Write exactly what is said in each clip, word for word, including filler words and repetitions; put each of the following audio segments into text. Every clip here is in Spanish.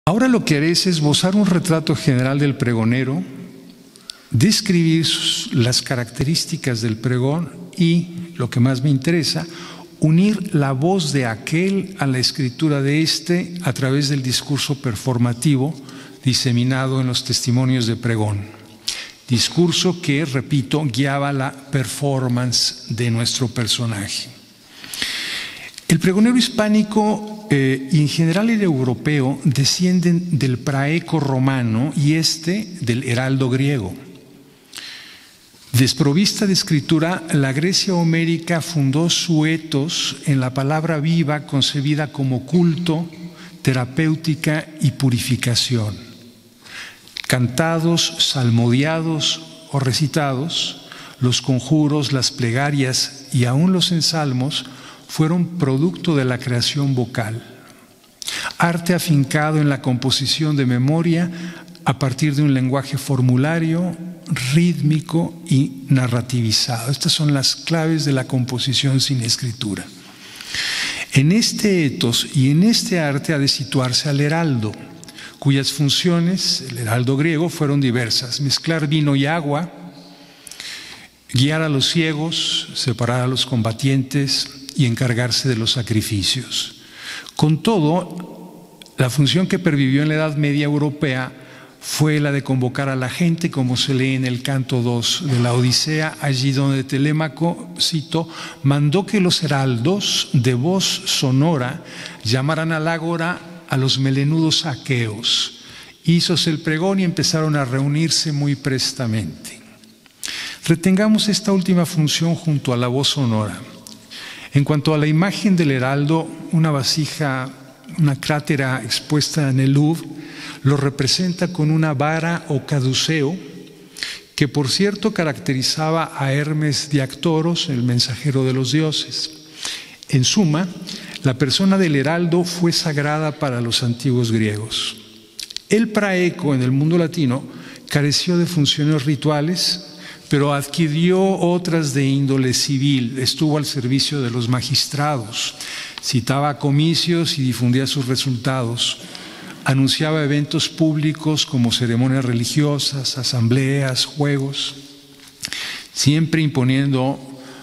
Ahora lo que haré es esbozar un retrato general del pregonero, describir las características del pregón y, lo que más me interesa, unir la voz de aquel a la escritura de éste a través del discurso performativo diseminado en los testimonios de pregón. Discurso que, repito, guiaba la performance de nuestro personaje. El pregonero hispánico eh, y en general el europeo descienden del praeco romano y este del heraldo griego. Desprovista de escritura, la Grecia homérica fundó su etos en la palabra viva concebida como culto, terapéutica y purificación. Cantados, salmodiados o recitados, los conjuros, las plegarias y aún los ensalmos fueron producto de la creación vocal. Arte afincado en la composición de memoria a partir de un lenguaje formulario, rítmico y narrativizado. Estas son las claves de la composición sin escritura. En este etos y en este arte ha de situarse al heraldo, cuyas funciones, el heraldo griego, fueron diversas: mezclar vino y agua, guiar a los ciegos, separar a los combatientes y encargarse de los sacrificios. Con todo, la función que pervivió en la Edad Media europea fue la de convocar a la gente, como se lee en el canto dos de la Odisea, allí donde Telémaco, cito, mandó que los heraldos de voz sonora llamaran al ágora a los melenudos aqueos. Hízose el pregón y empezaron a reunirse muy prestamente. Retengamos esta última función junto a la voz sonora. En cuanto a la imagen del heraldo, una vasija, una crátera expuesta en el Louvre, lo representa con una vara o caduceo, que por cierto caracterizaba a Hermes Diactoros, el mensajero de los dioses. En suma, la persona del heraldo fue sagrada para los antiguos griegos. El praeco en el mundo latino careció de funciones rituales, pero adquirió otras de índole civil. Estuvo al servicio de los magistrados, citaba comicios y difundía sus resultados. Anunciaba eventos públicos como ceremonias religiosas, asambleas, juegos, siempre imponiendo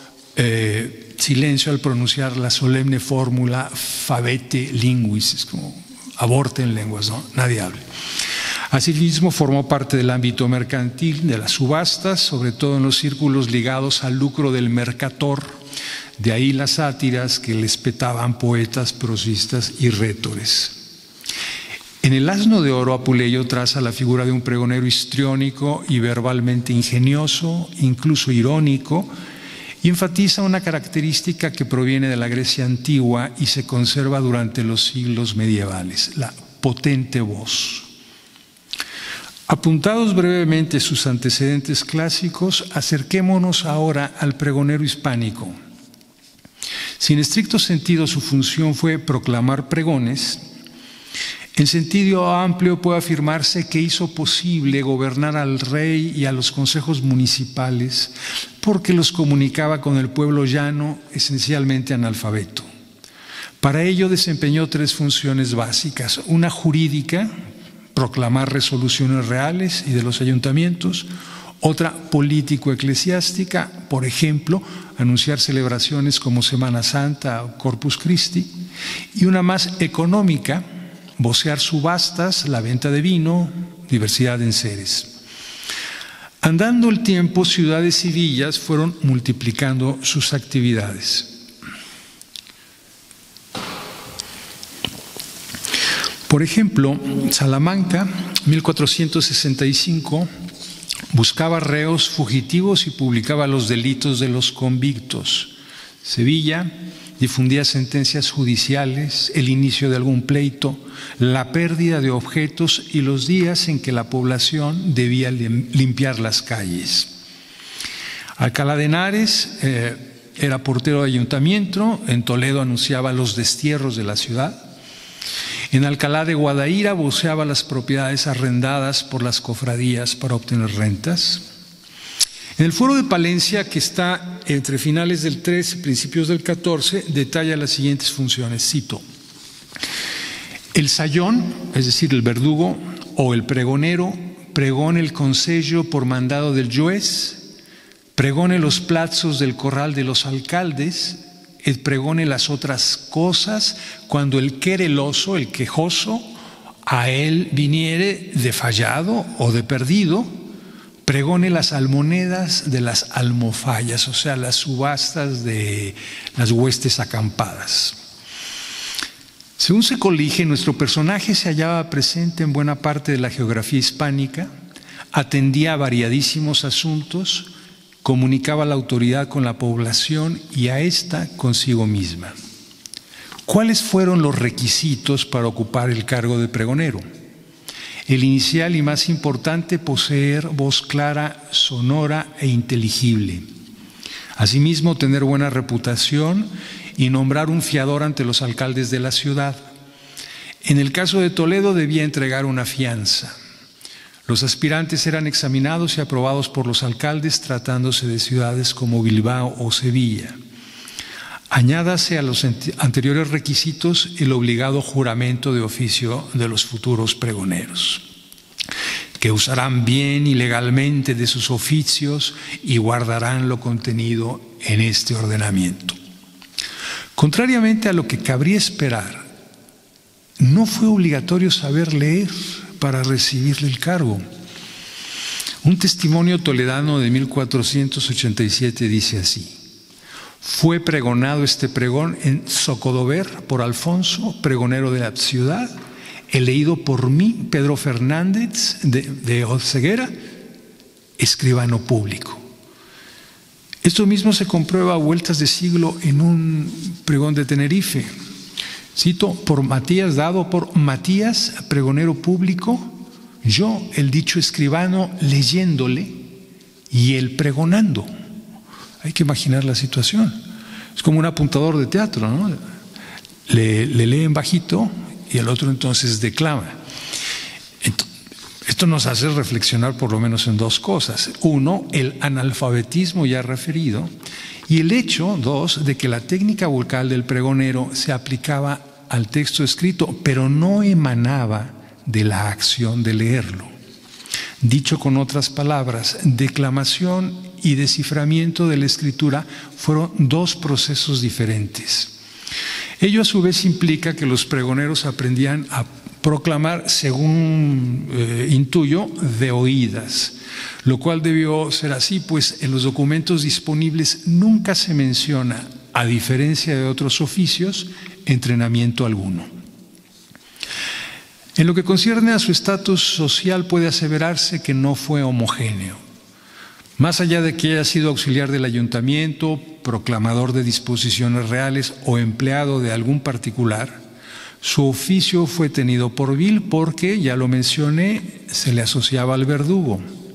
eh, silencio al pronunciar la solemne fórmula fabete linguis, es como aborten lenguas, ¿no? Nadie hable. Asimismo, formó parte del ámbito mercantil, de las subastas, sobre todo en los círculos ligados al lucro del mercator, de ahí las sátiras que les petaban poetas, prosistas y rhétores. En el Asno de Oro, Apuleyo traza la figura de un pregonero histriónico y verbalmente ingenioso, incluso irónico, y enfatiza una característica que proviene de la Grecia antigua y se conserva durante los siglos medievales: la potente voz. Apuntados brevemente sus antecedentes clásicos, acerquémonos ahora al pregonero hispánico. Si en estricto sentido su función fue proclamar pregones, en sentido amplio puede afirmarse que hizo posible gobernar al rey y a los consejos municipales porque los comunicaba con el pueblo llano, esencialmente analfabeto. Para ello desempeñó tres funciones básicas: una jurídica, proclamar resoluciones reales y de los ayuntamientos; otra político-eclesiástica, por ejemplo, anunciar celebraciones como Semana Santa o Corpus Christi; y una más económica, vocear subastas, la venta de vino, diversidad de enseres. Andando el tiempo, ciudades y villas fueron multiplicando sus actividades. Por ejemplo, Salamanca, mil cuatrocientos sesenta y cinco, buscaba reos fugitivos y publicaba los delitos de los convictos. Sevilla difundía sentencias judiciales, el inicio de algún pleito, la pérdida de objetos y los días en que la población debía limpiar las calles. Alcalá de Henares eh, era portero de ayuntamiento, en Toledo anunciaba los destierros de la ciudad. En Alcalá de Guadaira voceaba las propiedades arrendadas por las cofradías para obtener rentas. En el Foro de Palencia, que está entre finales del trece y principios del catorce, detalla las siguientes funciones, cito: El sayón, es decir, el verdugo o el pregonero, pregone el consello por mandado del juez, pregone los plazos del corral de los alcaldes, et pregone las otras cosas cuando el quereloso, el quejoso, a él viniere de fallado o de perdido, pregone las almonedas de las almofallas, o sea, las subastas de las huestes acampadas. Según se colige, nuestro personaje se hallaba presente en buena parte de la geografía hispánica, atendía a variadísimos asuntos, comunicaba a la autoridad con la población y a ésta consigo misma. ¿Cuáles fueron los requisitos para ocupar el cargo de pregonero? El inicial y más importante, poseer voz clara, sonora e inteligible. Asimismo, tener buena reputación y nombrar un fiador ante los alcaldes de la ciudad. En el caso de Toledo debía entregar una fianza. Los aspirantes eran examinados y aprobados por los alcaldes tratándose de ciudades como Bilbao o Sevilla. Añádase a los anteriores requisitos el obligado juramento de oficio de los futuros pregoneros, que usarán bien y legalmente de sus oficios y guardarán lo contenido en este ordenamiento. Contrariamente a lo que cabría esperar, no fue obligatorio saber leer para recibirle el cargo. Un testimonio toledano de mil cuatrocientos ochenta y siete dice así: fue pregonado este pregón en Zocodover por Alfonso, pregonero de la ciudad, he leído por mí, Pedro Fernández de, de Oceguera, escribano público. Esto mismo se comprueba a vueltas de siglo en un pregón de Tenerife. Cito, por Matías, dado por Matías, pregonero público, yo, el dicho escribano, leyéndole y él pregonando. Hay que imaginar la situación. Es como un apuntador de teatro, ¿no? Le, le lee en bajito y el otro entonces declama. Esto nos hace reflexionar por lo menos en dos cosas. Uno, el analfabetismo ya referido, y el hecho, dos, de que la técnica vocal del pregonero se aplicaba al texto escrito, pero no emanaba de la acción de leerlo. Dicho con otras palabras, declamación y desciframiento de la escritura fueron dos procesos diferentes. Ello a su vez implica que los pregoneros aprendían a proclamar, según eh, intuyo, de oídas, lo cual debió ser así, pues en los documentos disponibles nunca se menciona, a diferencia de otros oficios, entrenamiento alguno. En lo que concierne a su estatus social, puede aseverarse que no fue homogéneo. Más allá de que haya sido auxiliar del ayuntamiento, proclamador de disposiciones reales o empleado de algún particular, su oficio fue tenido por vil porque, ya lo mencioné, se le asociaba al verdugo.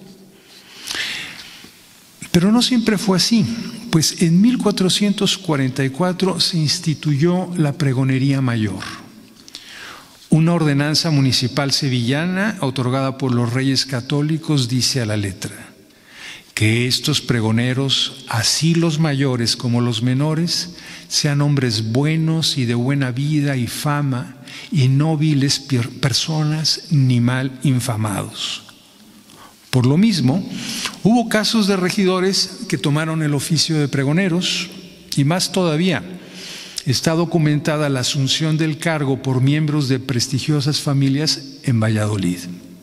Pero no siempre fue así, pues en mil cuatrocientos cuarenta y cuatro se instituyó la pregonería mayor, una ordenanza municipal sevillana otorgada por los reyes católicos, dice a la letra: que estos pregoneros, así los mayores como los menores, sean hombres buenos y de buena vida y fama, y no viles personas ni mal infamados. Por lo mismo, hubo casos de regidores que tomaron el oficio de pregoneros, y más todavía, está documentada la asunción del cargo por miembros de prestigiosas familias en Valladolid.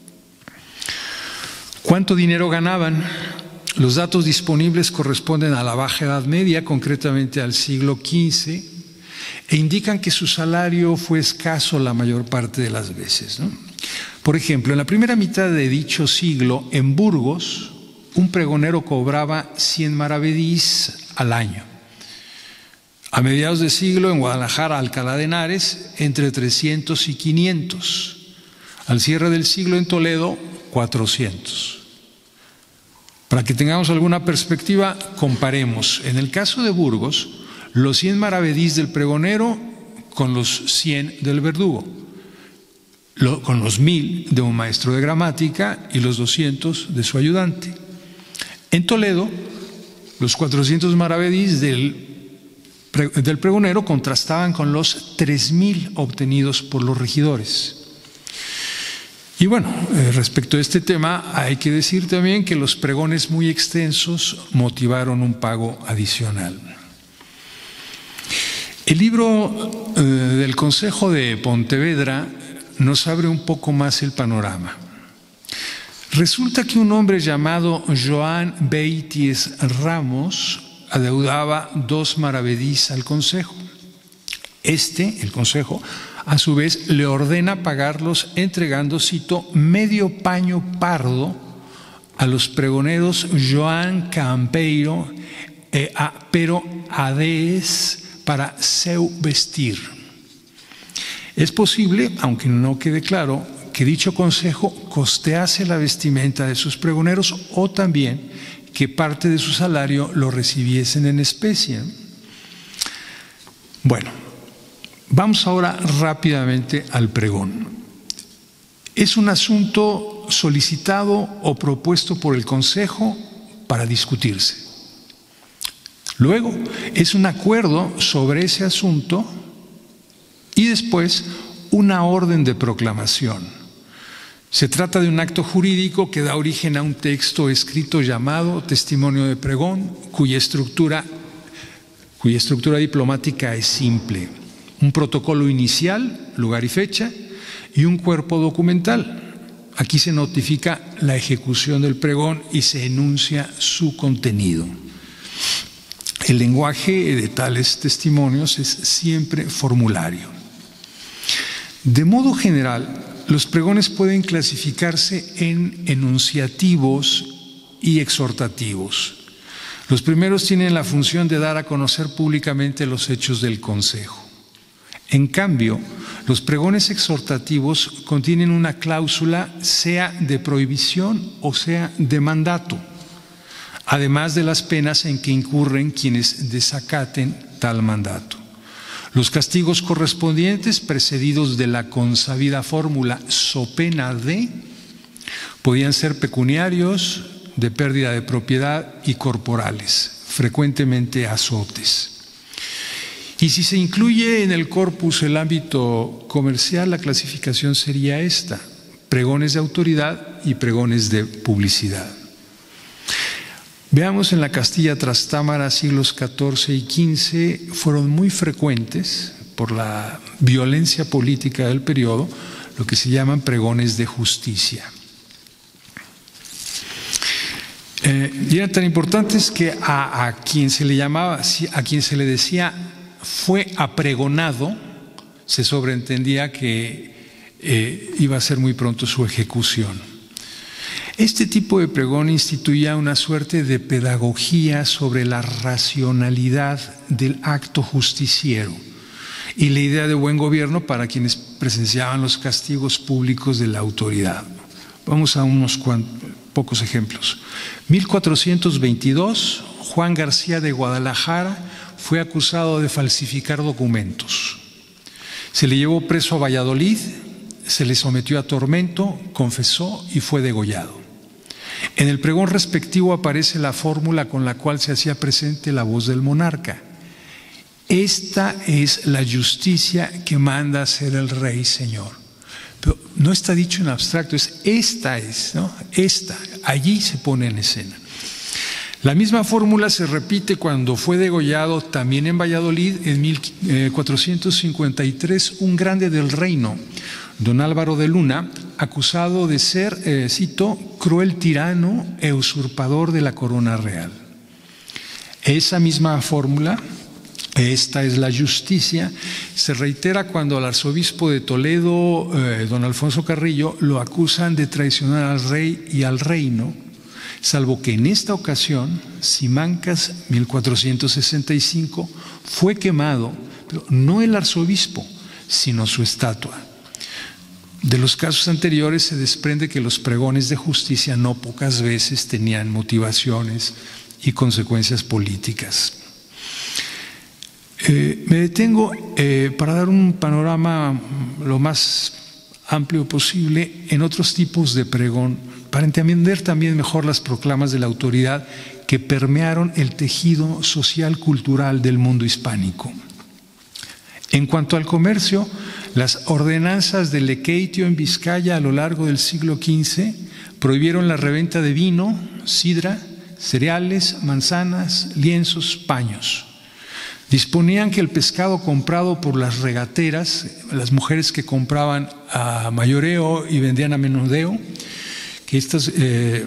¿Cuánto dinero ganaban? Los datos disponibles corresponden a la Baja Edad Media, concretamente al siglo quince, e indican que su salario fue escaso la mayor parte de las veces, ¿no? Por ejemplo, en la primera mitad de dicho siglo, en Burgos, un pregonero cobraba cien maravedís al año. A mediados de siglo, en Guadalajara, Alcalá de Henares, entre trescientos y quinientos. Al cierre del siglo, en Toledo, cuatrocientos. Para que tengamos alguna perspectiva, comparemos. En el caso de Burgos, los cien maravedís del pregonero con los cien del verdugo, con los mil de un maestro de gramática y los doscientos de su ayudante. En Toledo, los cuatrocientos maravedís del del pregonero contrastaban con los tres mil obtenidos por los regidores. Y bueno, eh, respecto a este tema, hay que decir también que los pregones muy extensos motivaron un pago adicional. El libro eh, del Consejo de Pontevedra nos abre un poco más el panorama. Resulta que un hombre llamado Joan Beities Ramos adeudaba dos maravedís al Consejo. Este, el Consejo, a su vez le ordena pagarlos entregando, cito, medio paño pardo a los pregoneros Joan Campeiro e a Pero Adés para seu vestir. Es posible, aunque no quede claro, que dicho consejo costease la vestimenta de sus pregoneros o también que parte de su salario lo recibiesen en especie. Bueno, vamos ahora rápidamente al pregón. Es un asunto solicitado o propuesto por el Consejo para discutirse. Luego, es un acuerdo sobre ese asunto y después una orden de proclamación. Se trata de un acto jurídico que da origen a un texto escrito llamado testimonio de pregón, cuya estructura, cuya estructura diplomática es simple. Un protocolo inicial, lugar y fecha, y un cuerpo documental. Aquí se notifica la ejecución del pregón y se enuncia su contenido. El lenguaje de tales testimonios es siempre formulario. De modo general, los pregones pueden clasificarse en enunciativos y exhortativos. Los primeros tienen la función de dar a conocer públicamente los hechos del Consejo. En cambio, los pregones exhortativos contienen una cláusula, sea de prohibición o sea de mandato, además de las penas en que incurren quienes desacaten tal mandato. Los castigos correspondientes, precedidos de la consabida fórmula so pena de, podían ser pecuniarios, de pérdida de propiedad y corporales, frecuentemente azotes. Y si se incluye en el corpus el ámbito comercial, la clasificación sería esta: pregones de autoridad y pregones de publicidad. Veamos, en la Castilla Trastámara, siglos catorce y quince, fueron muy frecuentes, por la violencia política del periodo, lo que se llaman pregones de justicia. Eh, y eran tan importantes que a, a quien se le llamaba, a quien se le decía fue apregonado, se sobreentendía que eh, iba a ser muy pronto su ejecución. Este tipo de pregón instituía una suerte de pedagogía sobre la racionalidad del acto justiciero y la idea de buen gobierno para quienes presenciaban los castigos públicos de la autoridad. Vamos a unos pocos ejemplos. mil cuatrocientos veintidós, Juan García de Guadalajara fue acusado de falsificar documentos. Se le llevó preso a Valladolid, se le sometió a tormento, confesó y fue degollado. En el pregón respectivo aparece la fórmula con la cual se hacía presente la voz del monarca. Esta es la justicia que manda hacer el rey, señor. Pero no está dicho en abstracto, es esta es, ¿no? Esta, allí se pone en escena. La misma fórmula se repite cuando fue degollado también en Valladolid en mil cuatrocientos cincuenta y tres un grande del reino, don Álvaro de Luna, acusado de ser, eh, cito, cruel tirano e usurpador de la corona real. Esa misma fórmula, esta es la justicia, se reitera cuando al arzobispo de Toledo, eh, don Alfonso Carrillo, lo acusan de traicionar al rey y al reino, salvo que en esta ocasión, Simancas, mil cuatrocientos sesenta y cinco, fue quemado, pero no el arzobispo, sino su estatua. De los casos anteriores se desprende que los pregones de justicia no pocas veces tenían motivaciones y consecuencias políticas. Eh, me detengo eh, para dar un panorama lo más amplio posible en otros tipos de pregón, para entender también mejor las proclamas de la autoridad que permearon el tejido social cultural del mundo hispánico. En cuanto al comercio, las ordenanzas de Lequeitio en Vizcaya a lo largo del siglo quince prohibieron la reventa de vino, sidra, cereales, manzanas, lienzos, paños. Disponían que el pescado comprado por las regateras, las mujeres que compraban a mayoreo y vendían a menudeo, que, estas, eh,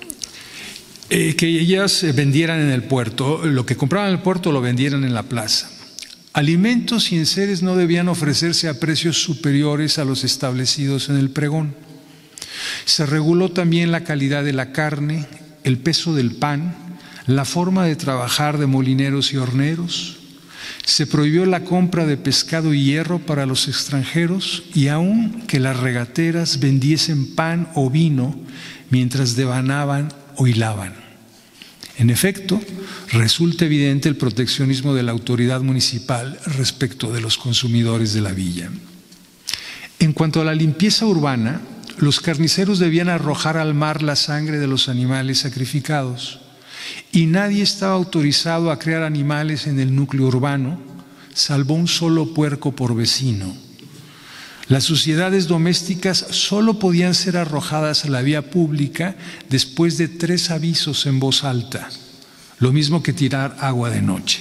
eh, que ellas vendieran en el puerto, lo que compraban en el puerto lo vendieran en la plaza. Alimentos y enseres no debían ofrecerse a precios superiores a los establecidos en el pregón. Se reguló también la calidad de la carne, el peso del pan, la forma de trabajar de molineros y horneros. Se prohibió la compra de pescado y hierro para los extranjeros y aun que las regateras vendiesen pan o vino mientras devanaban o hilaban. En efecto, resulta evidente el proteccionismo de la autoridad municipal respecto de los consumidores de la villa. En cuanto a la limpieza urbana, los carniceros debían arrojar al mar la sangre de los animales sacrificados y nadie estaba autorizado a criar animales en el núcleo urbano, salvo un solo puerco por vecino. Las suciedades domésticas solo podían ser arrojadas a la vía pública después de tres avisos en voz alta, lo mismo que tirar agua de noche.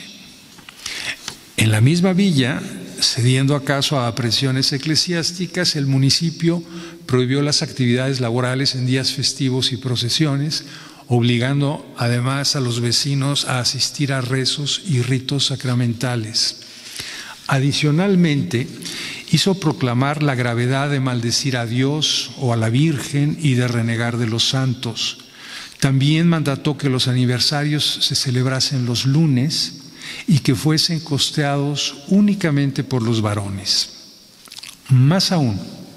En la misma villa, cediendo acaso a presiones eclesiásticas, el municipio prohibió las actividades laborales en días festivos y procesiones, obligando además a los vecinos a asistir a rezos y ritos sacramentales. Adicionalmente, hizo proclamar la gravedad de maldecir a Dios o a la Virgen y de renegar de los santos. También mandató que los aniversarios se celebrasen los lunes y que fuesen costeados únicamente por los varones. Más aún,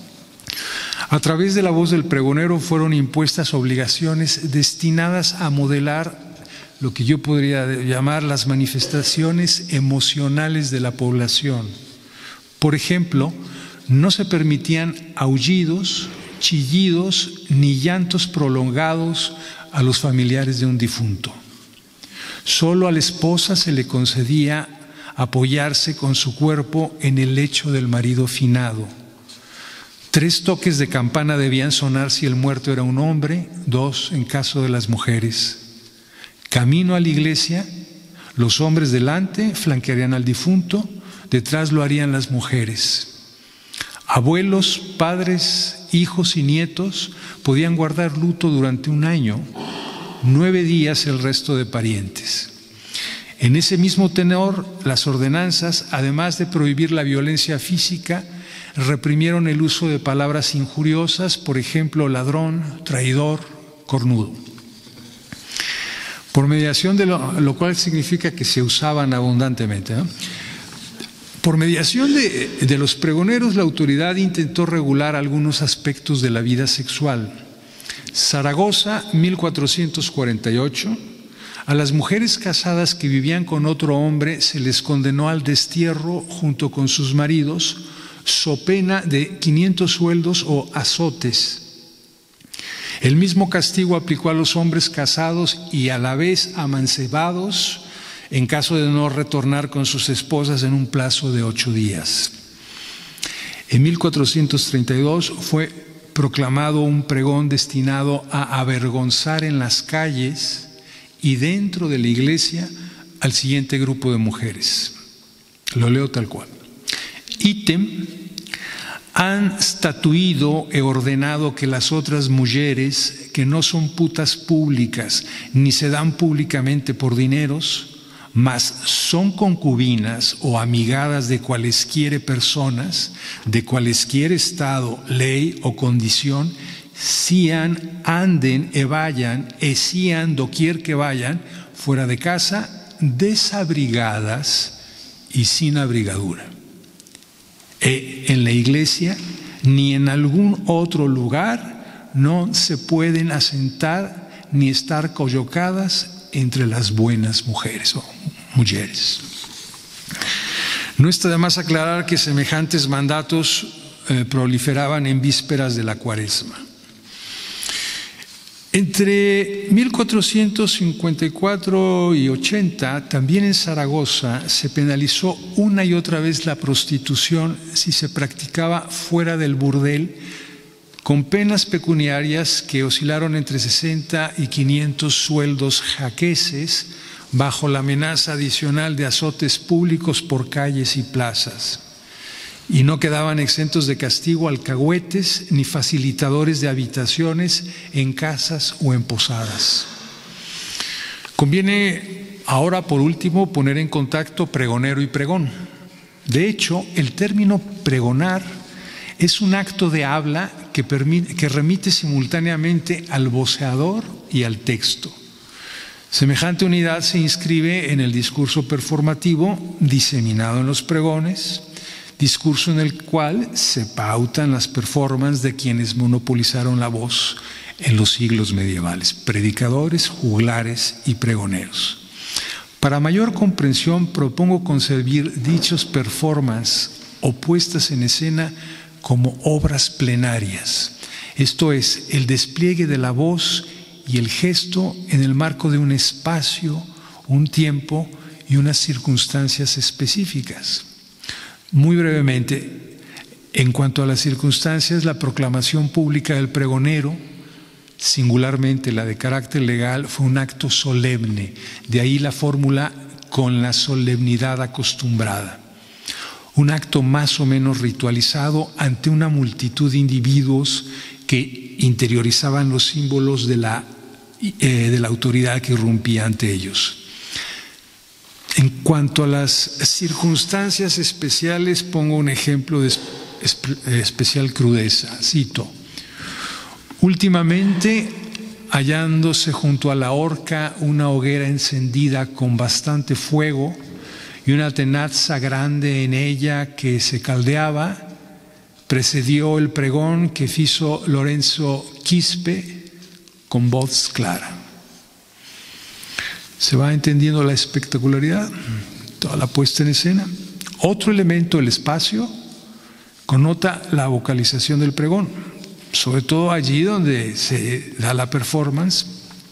a través de la voz del pregonero fueron impuestas obligaciones destinadas a modelar lo que yo podría llamar las manifestaciones emocionales de la población. Por ejemplo, no se permitían aullidos, chillidos ni llantos prolongados a los familiares de un difunto. Solo a la esposa se le concedía apoyarse con su cuerpo en el lecho del marido finado. Tres toques de campana debían sonar si el muerto era un hombre, dos en caso de las mujeres. Camino a la iglesia, los hombres delante flanquearían al difunto, detrás lo harían las mujeres. Abuelos, padres, hijos y nietos podían guardar luto durante un año, nueve días el resto de parientes. En ese mismo tenor, las ordenanzas, además de prohibir la violencia física, reprimieron el uso de palabras injuriosas, por ejemplo, ladrón, traidor, cornudo. Por mediación de lo, lo cual significa que se usaban abundantemente, ¿no? Por mediación de, de los pregoneros, la autoridad intentó regular algunos aspectos de la vida sexual. Zaragoza, mil cuatrocientos cuarenta y ocho, a las mujeres casadas que vivían con otro hombre se les condenó al destierro junto con sus maridos, so pena de quinientos sueldos o azotes. El mismo castigo aplicó a los hombres casados y a la vez amancebados en caso de no retornar con sus esposas en un plazo de ocho días. En mil cuatrocientos treinta y dos fue proclamado un pregón destinado a avergonzar en las calles y dentro de la iglesia al siguiente grupo de mujeres. Lo leo tal cual. Ítem, han statuido e ordenado que las otras mujeres que no son putas públicas ni se dan públicamente por dineros, mas son concubinas o amigadas de cualesquiera personas, de cualesquier estado, ley o condición, sian, anden e vayan, e sian doquier que vayan, fuera de casa, desabrigadas y sin abrigadura. E en la iglesia ni en algún otro lugar no se pueden asentar ni estar collocadas entre las buenas mujeres o mujeres. No está de más aclarar que semejantes mandatos eh, proliferaban en vísperas de la Cuaresma. Entre mil cuatrocientos cincuenta y cuatro y ochenta, también en Zaragoza se penalizó una y otra vez la prostitución si se practicaba fuera del burdel, con penas pecuniarias que oscilaron entre sesenta y quinientos sueldos jaqueses, bajo la amenaza adicional de azotes públicos por calles y plazas. Y no quedaban exentos de castigo alcahuetes ni facilitadores de habitaciones en casas o en posadas. Conviene ahora, por último, poner en contacto pregonero y pregón. De hecho, el término pregonar es un acto de habla que, permite, que remite simultáneamente al voceador y al texto. Semejante unidad se inscribe en el discurso performativo diseminado en los pregones, discurso en el cual se pautan las performances de quienes monopolizaron la voz en los siglos medievales: predicadores, juglares y pregoneros. Para mayor comprensión, propongo concebir dichos performances o puestas en escena como obras plenarias, esto es, el despliegue de la voz y el gesto en el marco de un espacio, un tiempo y unas circunstancias específicas. Muy brevemente, en cuanto a las circunstancias, la proclamación pública del pregonero, singularmente la de carácter legal, fue un acto solemne, de ahí la fórmula con la solemnidad acostumbrada. Un acto más o menos ritualizado ante una multitud de individuos que interiorizaban los símbolos de la, eh, de la autoridad que irrumpía ante ellos. En cuanto a las circunstancias especiales, pongo un ejemplo de especial crudeza. Cito: últimamente, hallándose junto a la horca una hoguera encendida con bastante fuego y una tenaza grande en ella que se caldeaba, precedió el pregón que hizo Lorenzo Quispe con voz clara. ¿Se va entendiendo la espectacularidad? Toda la puesta en escena. Otro elemento, el espacio, connota la vocalización del pregón, sobre todo allí donde se da la performance.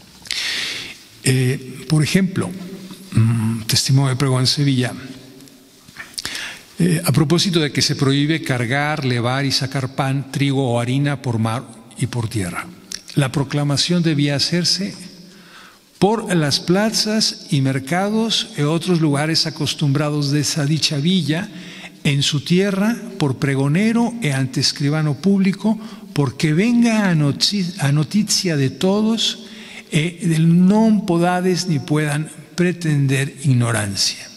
Eh, por ejemplo, mmm, testimonio de pregón en Sevilla. Eh, a propósito de que se prohíbe cargar, levar y sacar pan, trigo o harina por mar y por tierra. La proclamación debía hacerse por las plazas y mercados e otros lugares acostumbrados de esa dicha villa, en su tierra, por pregonero e ante escribano público, porque venga a noticia de todos e del non podades ni puedan pretender ignorancia.